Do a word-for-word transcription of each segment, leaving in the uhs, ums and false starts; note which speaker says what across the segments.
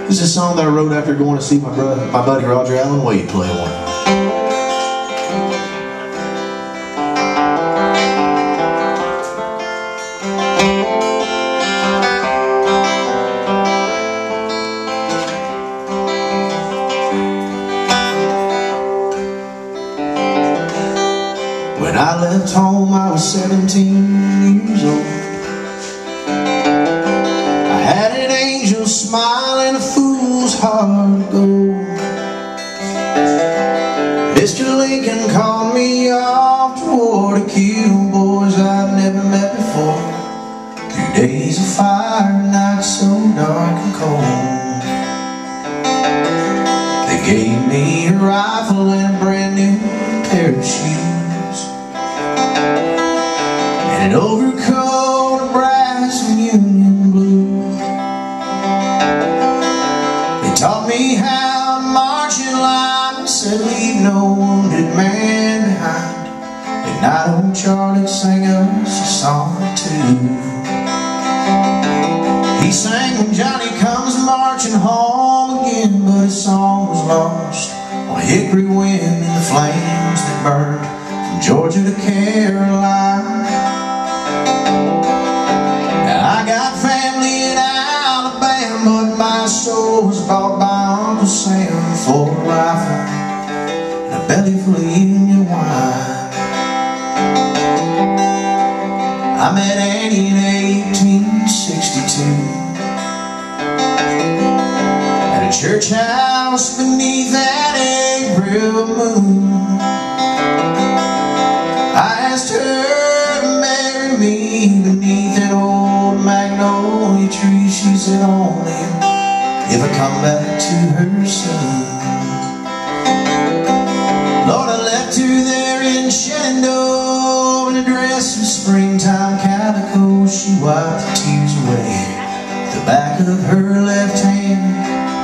Speaker 1: This is a song that I wrote after going to see my brother, my buddy Roger Allen Wade play one. When I left home, I was seventeen years old. I had an angel smile and a fool's heart of gold. Mister Lincoln called me off to war to kill boys I'd never met before. Through days of fire, nights so dark and cold. They gave me a rifle and a brand new pair of shoes, and an overcoat of brass and Union blue. They taught me how to march in line and said leave no wounded man behind. At night old Charlie sang us a song or two. He sang when Johnny comes marching home again, but his song was lost on a hickory wind in the flames that burned from Georgia to Carolina. I got family in Alabama, but my soul was bought by Uncle Sam for a rifle and a belly full of Union wine. I met Annie in eighteen sixty-two at a church house beneath that April moon. I asked her to marry me beneath that old magnolia tree. She said only if I come back to her soon. Lord, I left her there in Shenandoah in a dress of springtime calico. She wiped the tears away with the back of her left hand.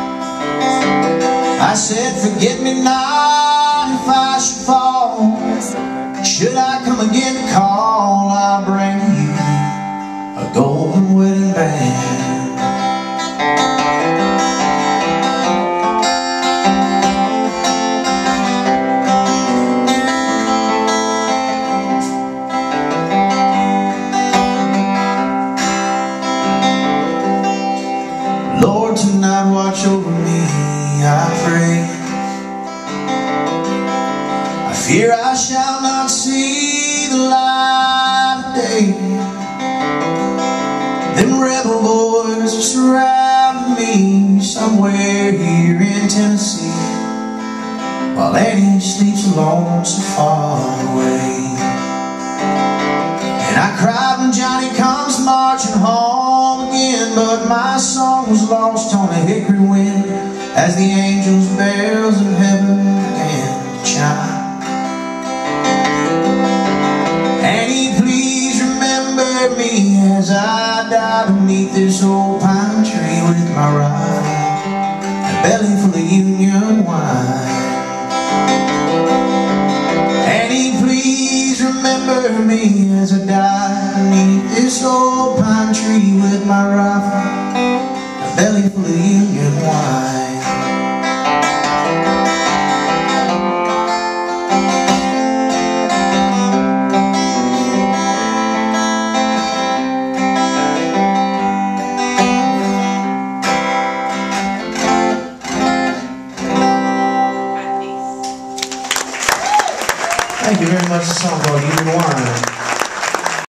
Speaker 1: I said, forget me not if I should fall. Should I come again to call, I'll bring you a golden wedding band. Lord, tonight watch over me, I pray. I fear I shall not see the light of day. Them rebel boys have surrounded me somewhere here in Tennessee, while Annie sleeps alone so far away. And I cried when Johnny comes marching home again, but my song was lost on a hickory wind as the angels' bells of heaven began to chime. Annie, please remember me as I die beneath this old pine tree with my rifle and a belly full of Union wine. Annie, please remember me as I die beneath this old pine tree with my rifle and a belly full of Union wine. Thank you very much. The song called Union Wine.